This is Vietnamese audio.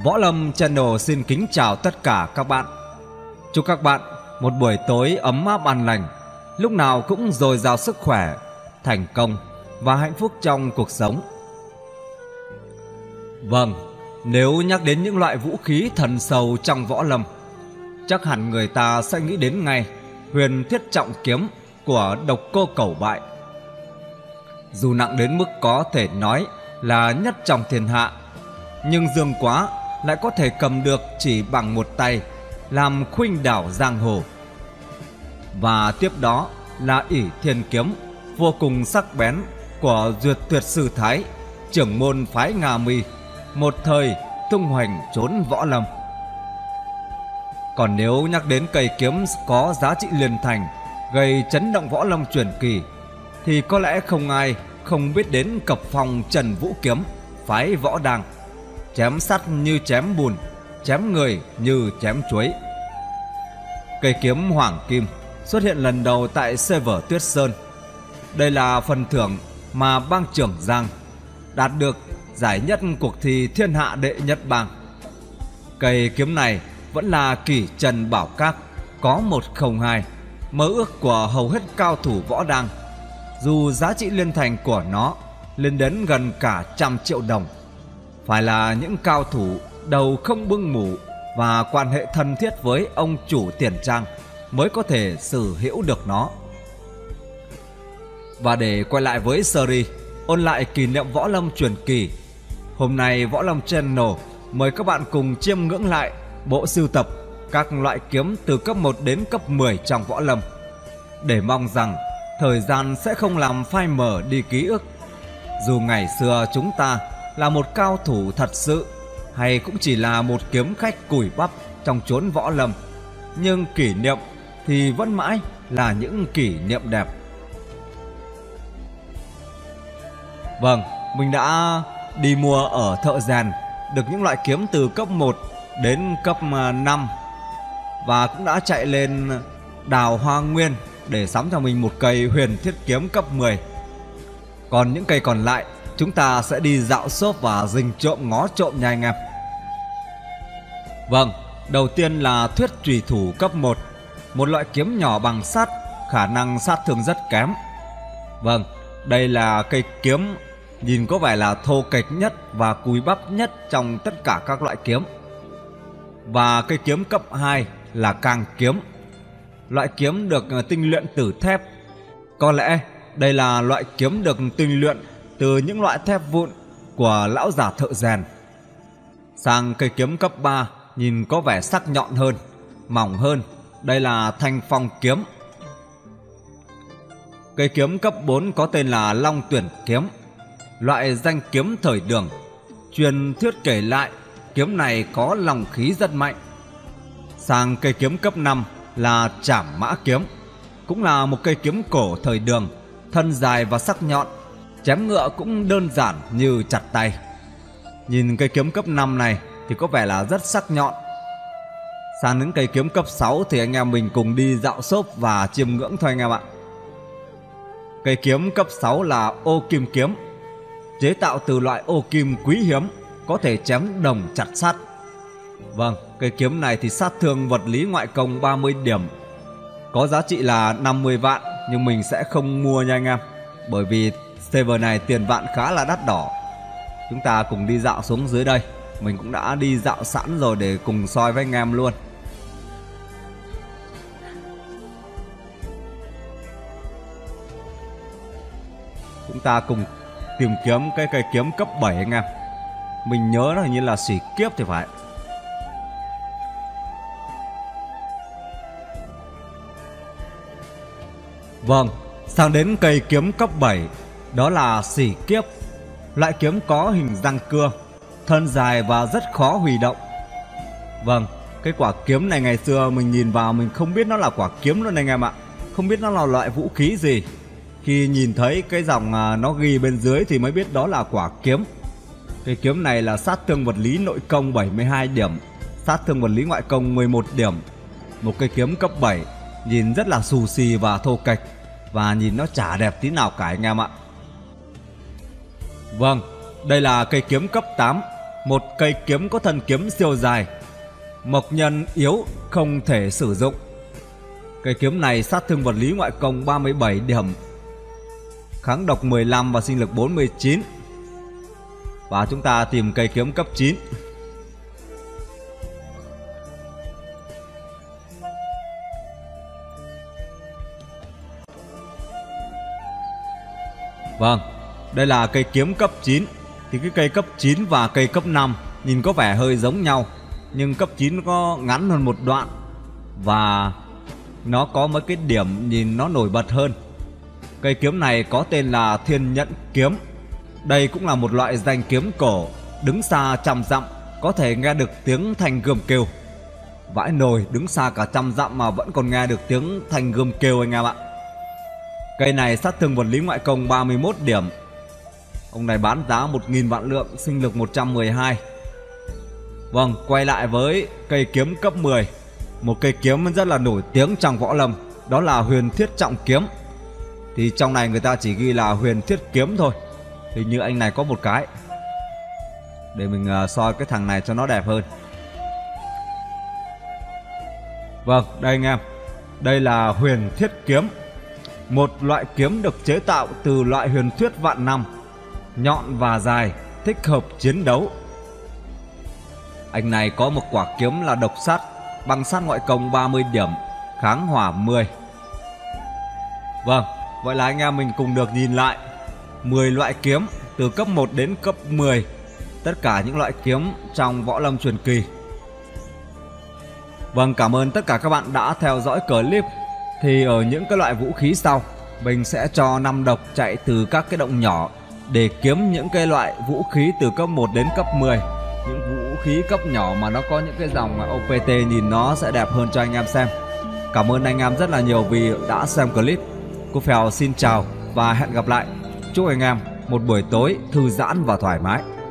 Võ Lâm Channel xin kính chào tất cả các bạn. Chúc các bạn một buổi tối ấm áp an lành, lúc nào cũng dồi dào sức khỏe, thành công và hạnh phúc trong cuộc sống. Vâng, nếu nhắc đến những loại vũ khí thần sầu trong võ lâm, chắc hẳn người ta sẽ nghĩ đến ngay Huyền Thiết Trọng Kiếm của Độc Cô Cẩu Bại. Dù nặng đến mức có thể nói là nhất trong thiên hạ, nhưng Dương Quá lại có thể cầm được chỉ bằng một tay, làm khuynh đảo giang hồ. Và tiếp đó là ỷ thiên kiếm vô cùng sắc bén của Duyệt Tuyệt Sư Thái, trưởng môn phái Nga Mi, một thời tung hoành trốn võ lâm. Còn nếu nhắc đến cây kiếm có giá trị liên thành, gây chấn động võ lâm truyền kỳ, thì có lẽ không ai không biết đến Cập Phong Trần Vũ Kiếm phái Võ Đàng, chém sắt như chém bùn, chém người như chém chuối. Cây kiếm hoàng kim xuất hiện lần đầu tại server Tuyết Sơn. Đây là phần thưởng mà bang trưởng Giang đạt được giải nhất cuộc thi thiên hạ đệ nhất bang. Cây kiếm này vẫn là kỷ trần bảo các có 102, mơ ước của hầu hết cao thủ võ đăng, dù giá trị liên thành của nó lên đến gần cả 100 triệu đồng. Phải là những cao thủ đầu không bưng mũ và quan hệ thân thiết với ông chủ tiền trang mới có thể sở hữu được nó. Và để quay lại với series ôn lại kỷ niệm võ lâm truyền kỳ, hôm nay Võ Lâm Channel mời các bạn cùng chiêm ngưỡng lại bộ sưu tập các loại kiếm từ cấp 1 đến cấp 10 trong võ lâm, để mong rằng thời gian sẽ không làm phai mờ đi ký ức. Dù ngày xưa chúng ta là một cao thủ thật sự, hay cũng chỉ là một kiếm khách cùi bắp trong chốn võ lâm, nhưng kỷ niệm thì vẫn mãi là những kỷ niệm đẹp. Vâng, mình đã đi mua ở thợ rèn được những loại kiếm từ cấp 1 đến cấp 5, và cũng đã chạy lên đào Hoa Nguyên để sắm cho mình một cây Huyền Thiết Kiếm cấp 10. Còn những cây còn lại chúng ta sẽ đi dạo shop và rình trộm ngó trộm nha anh em. Vâng, đầu tiên là Thuyết Trùy Thủ cấp 1, một loại kiếm nhỏ bằng sắt, khả năng sát thương rất kém. Vâng, đây là cây kiếm nhìn có vẻ là thô kệch nhất và cùi bắp nhất trong tất cả các loại kiếm. Và cây kiếm cấp 2 là Càng Kiếm, loại kiếm được tinh luyện từ thép. Có lẽ đây là loại kiếm được tinh luyện từ những loại thép vụn của lão già thợ rèn. Sang cây kiếm cấp 3 nhìn có vẻ sắc nhọn hơn, mỏng hơn. Đây là Thanh Phong Kiếm. Cây kiếm cấp 4 có tên là Long Tuyển Kiếm, loại danh kiếm thời Đường. Truyền thuyết kể lại kiếm này có lòng khí rất mạnh. Sang cây kiếm cấp 5 là Trảm Mã Kiếm, cũng là một cây kiếm cổ thời Đường, thân dài và sắc nhọn, chém ngựa cũng đơn giản như chặt tay. Nhìn cây kiếm cấp 5 này thì có vẻ là rất sắc nhọn. Sang đến cây kiếm cấp 6 thì anh em mình cùng đi dạo shop và chiêm ngưỡng thôi anh em ạ. Cây kiếm cấp 6 là Ô Kim Kiếm, chế tạo từ loại ô kim quý hiếm, có thể chém đồng chặt sắt. Vâng, cây kiếm này thì sát thương vật lý ngoại công 30 điểm, có giá trị là 50 vạn, nhưng mình sẽ không mua nha anh em, bởi vì server này tiền vạn khá là đắt đỏ. Chúng ta cùng đi dạo xuống dưới đây. Mình cũng đã đi dạo sẵn rồi để cùng soi với anh em luôn. Chúng ta cùng tìm kiếm cái cây kiếm cấp 7 anh em. Mình nhớ nó hình như là Xỉ Kiếp thì phải. Vâng, sang đến cây kiếm cấp 7, đó là Xỉ Kiếp, loại kiếm có hình răng cưa, thân dài và rất khó huy động. Vâng, cái quả kiếm này ngày xưa mình nhìn vào mình không biết nó là quả kiếm luôn anh em ạ, không biết nó là loại vũ khí gì. Khi nhìn thấy cái dòng nó ghi bên dưới thì mới biết đó là quả kiếm. Cái kiếm này là sát thương vật lý nội công 72 điểm, sát thương vật lý ngoại công 11 điểm. Một cây kiếm cấp 7, nhìn rất là xù xì và thô kệch, và nhìn nó chả đẹp tí nào cả anh em ạ. Vâng, đây là cây kiếm cấp 8, một cây kiếm có thân kiếm siêu dài, mộc nhân yếu không thể sử dụng. Cây kiếm này sát thương vật lý ngoại công 37 điểm, kháng độc 15 và sinh lực 49. Và chúng ta tìm cây kiếm cấp 9. Vâng, đây là cây kiếm cấp 9. Thì cái cây cấp 9 và cây cấp 5 nhìn có vẻ hơi giống nhau, nhưng cấp 9 có ngắn hơn một đoạn và nó có mấy cái điểm nhìn nó nổi bật hơn. Cây kiếm này có tên là Thiên Nhẫn Kiếm. Đây cũng là một loại danh kiếm cổ, đứng xa trăm dặm có thể nghe được tiếng thanh gươm kêu. Vãi nồi, đứng xa cả trăm dặm mà vẫn còn nghe được tiếng thanh gươm kêu anh em ạ. Cây này sát thương vật lý ngoại công 31 điểm. Ông này bán giá 1.000 vạn lượng, sinh lực 112. Vâng, quay lại với cây kiếm cấp 10. Một cây kiếm rất là nổi tiếng trong võ lâm, đó là Huyền Thiết Trọng Kiếm. Thì trong này người ta chỉ ghi là Huyền Thiết Kiếm thôi. Hình như anh này có một cái. Để mình soi cái thằng này cho nó đẹp hơn. Vâng, đây anh em. Đây là Huyền Thiết Kiếm, một loại kiếm được chế tạo từ loại huyền thuyết vạn năm, nhọn và dài, thích hợp chiến đấu. Anh này có một quả kiếm là độc sát, băng sát ngoại công 30 điểm, kháng hỏa 10. Vâng, vậy là anh em mình cùng được nhìn lại 10 loại kiếm từ cấp 1 đến cấp 10, tất cả những loại kiếm trong võ lâm truyền kỳ. Vâng, cảm ơn tất cả các bạn đã theo dõi clip. Thì ở những cái loại vũ khí sau, mình sẽ cho 5 độc chạy từ các cái động nhỏ để kiếm những cái loại vũ khí từ cấp 1 đến cấp 10. Những vũ khí cấp nhỏ mà nó có những cái dòng OPT nhìn nó sẽ đẹp hơn cho anh em xem. Cảm ơn anh em rất là nhiều vì đã xem clip. Cô Phèo xin chào và hẹn gặp lại. Chúc anh em một buổi tối thư giãn và thoải mái.